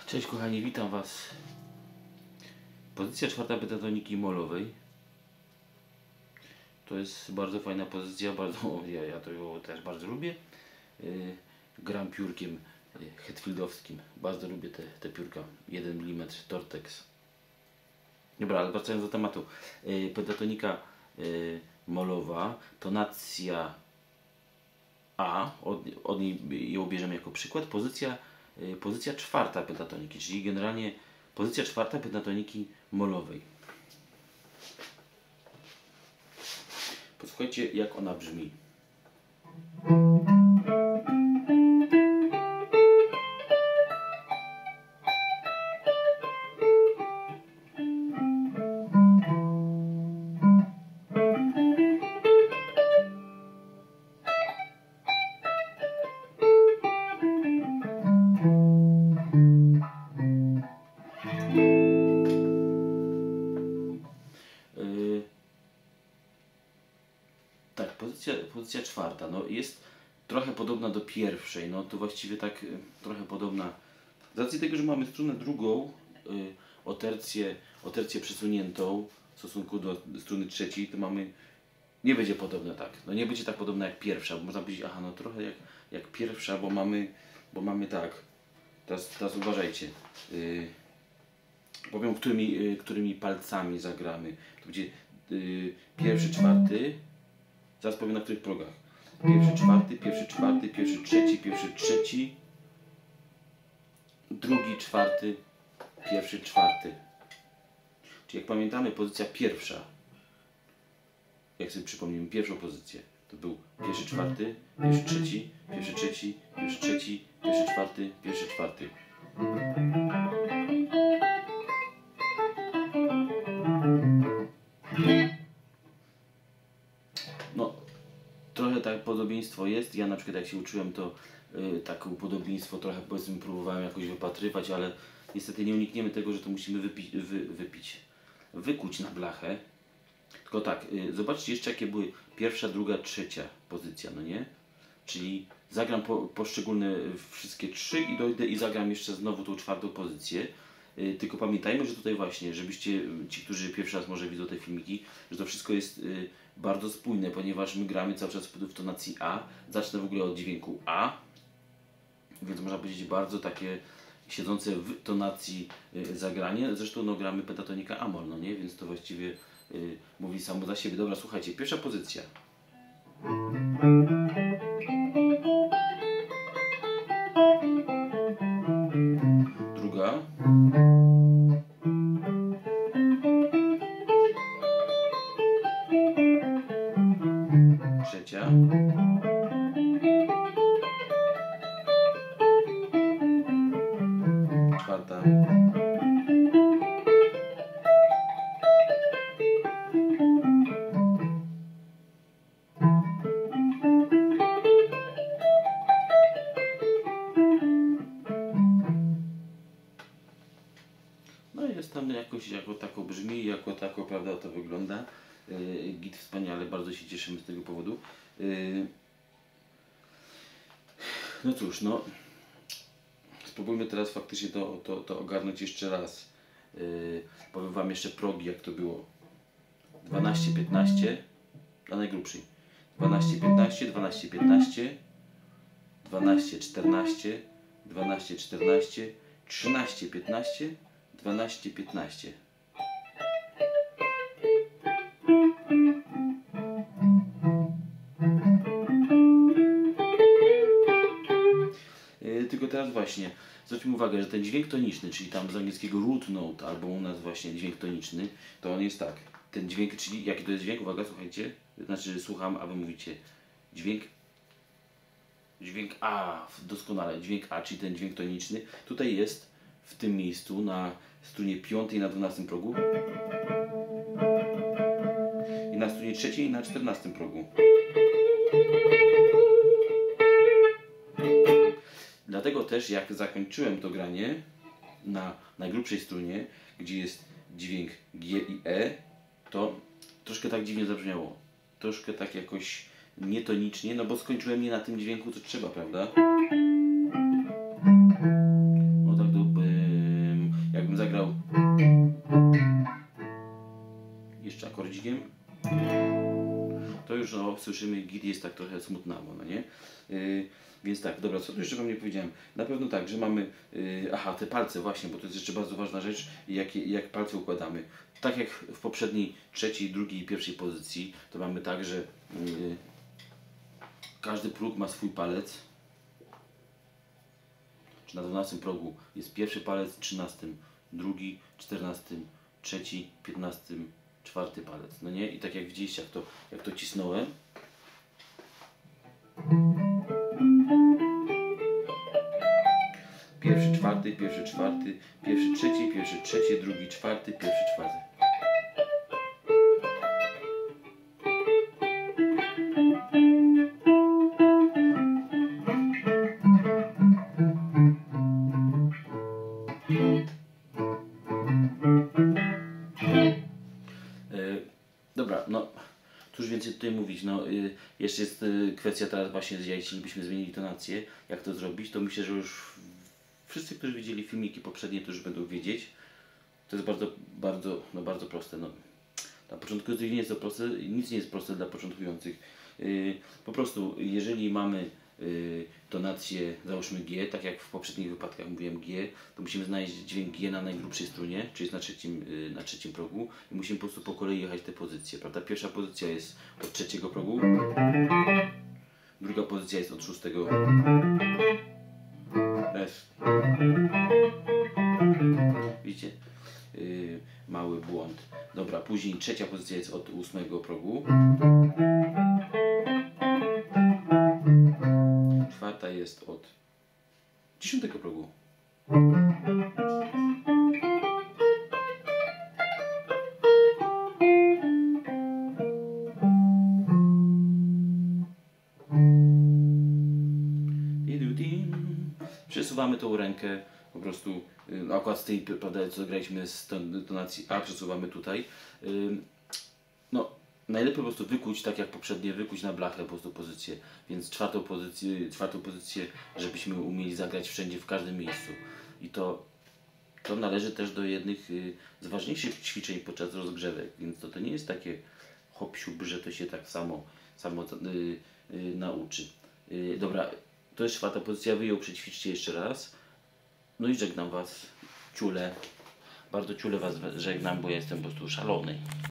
Cześć kochani, witam Was. Pozycja czwarta pentatoniki molowej. To jest bardzo fajna pozycja, ja to też bardzo lubię. Gram piórkiem hetfieldowskim. Bardzo lubię te piórka. 1 mm Tortex. Dobra, ale wracając do tematu. Pentatonika molowa, tonacja A, od niej ją bierzemy jako przykład. Pozycja czwarta pentatoniki, czyli generalnie pozycja czwarta pentatoniki molowej. Posłuchajcie, jak ona brzmi. Tak, pozycja czwarta, no jest trochę podobna do pierwszej, no to właściwie tak trochę podobna. Z racji tego, że mamy strunę drugą o tercję przesuniętą w stosunku do struny trzeciej, to nie będzie podobne tak. No nie będzie tak podobna jak pierwsza, bo można powiedzieć, aha, no trochę jak pierwsza, bo mamy tak. Teraz uważajcie. Powiem, którymi palcami zagramy. To będzie pierwszy, czwarty. Zaraz powiem na których progach. Pierwszy, czwarty, pierwszy, czwarty, pierwszy, trzeci. Drugi, czwarty, pierwszy, czwarty. Czyli jak pamiętamy, pozycja pierwsza. Jak sobie przypomnimy pierwszą pozycję. To był pierwszy, czwarty, pierwszy, trzeci, pierwszy, trzeci, pierwszy, trzeci, pierwszy, czwarty, pierwszy, czwarty. No, trochę tak podobieństwo jest. Ja na przykład jak się uczyłem, to takie podobieństwo trochę powiedzmy próbowałem jakoś wypatrywać, ale niestety nie unikniemy tego, że to musimy wykuć na blachę. Tylko tak, zobaczcie jeszcze jakie były pierwsza, druga, trzecia pozycja, no nie? Czyli zagram poszczególne wszystkie trzy i dojdę i zagram jeszcze znowu tą czwartą pozycję. Tylko pamiętajmy, że tutaj właśnie, żebyście, ci, którzy pierwszy raz może widzą te filmiki, że to wszystko jest bardzo spójne, ponieważ my gramy cały czas w tonacji A. Zacznę w ogóle od dźwięku A, więc można powiedzieć bardzo takie siedzące w tonacji zagranie. Zresztą no, gramy pentatonika A-moll, no nie? Więc to właściwie mówi samo za siebie. Dobra, słuchajcie, pierwsza pozycja. Druga. Trzecia. Czwarta. No jest tam jakoś jako tako brzmi, jako tako, prawda, to wygląda. Git wspaniale, bardzo się cieszymy z tego powodu. No cóż, no spróbujmy teraz faktycznie to ogarnąć jeszcze raz. Powiem Wam jeszcze progi, jak to było. 12-15 dla najgrubszej. 12-15, 12-15, 12-14, 12-14, 13-15, 12-15. Tylko teraz właśnie zwróćmy uwagę, że ten dźwięk toniczny, czyli tam z angielskiego root note, albo u nas właśnie dźwięk toniczny, to on jest tak. Ten dźwięk, czyli jaki to jest dźwięk? Uwaga, słuchajcie. Znaczy, że słucham, a wy mówicie dźwięk A, doskonale, dźwięk A, czyli ten dźwięk toniczny. Tutaj jest w tym miejscu na strunie 5 na 12 progu i na strunie 3 na 14 progu. Dlatego też jak zakończyłem to granie na najgrubszej strunie, gdzie jest dźwięk G i E, to troszkę tak dziwnie zabrzmiało. Troszkę tak jakoś nietonicznie, no bo skończyłem nie na tym dźwięku, co trzeba, prawda? No tak to drukiem, to już no, słyszymy, git jest tak trochę smutnawo, no nie? Więc tak, dobra, co tu jeszcze wam nie powiedziałem? Na pewno tak, że mamy, aha, te palce właśnie, bo to jest jeszcze bardzo ważna rzecz, jak palce układamy. Tak jak w poprzedniej trzeciej, drugiej i pierwszej pozycji, to mamy tak, że każdy próg ma swój palec. Czy na 12 progu jest pierwszy palec, 13, drugi, 14, trzeci, 15, czwarty palec, no nie? I tak jak widzieliście, jak to cisnąłem, pierwszy, czwarty, pierwszy, czwarty, pierwszy, trzeci, drugi, czwarty, pierwszy, czwarty. Dobra, no cóż więcej tutaj mówić, no jeszcze jest kwestia teraz właśnie, jeśli byśmy zmienili tonację, jak to zrobić, to myślę, że już wszyscy, którzy widzieli filmiki poprzednie, to już będą wiedzieć. To jest bardzo proste. No. Dla początkujących nie jest to proste, nic nie jest proste dla początkujących. Po prostu, jeżeli mamy tonację, załóżmy G, tak jak w poprzednich wypadkach mówiłem G, to musimy znaleźć dźwięk G na najgrubszej strunie, czyli jest na trzecim progu i musimy po prostu po kolei jechać te pozycje, prawda? Pierwsza pozycja jest od trzeciego progu, druga pozycja jest od szóstego, F. Widzicie? Mały błąd. Dobra, później trzecia pozycja jest od 8 progu. Czwarta jest od 10 progu. Przesuwamy tą rękę po prostu, no akurat z tej, prawda, co graliśmy z tonacji A, przesuwamy tutaj. No, najlepiej po prostu wykuć, tak jak poprzednie, wykuć na blachę po prostu pozycję. Więc czwartą pozycję, żebyśmy umieli zagrać wszędzie, w każdym miejscu. I to należy też do jednych z ważniejszych ćwiczeń podczas rozgrzewek. Więc to nie jest takie hop-siup, że to się tak samo nauczy. Dobra, to jest czwarta pozycja, wy ją przećwiczcie jeszcze raz. No i żegnam was, ciule. Bardzo ciule was żegnam, bo ja jestem po prostu szalony.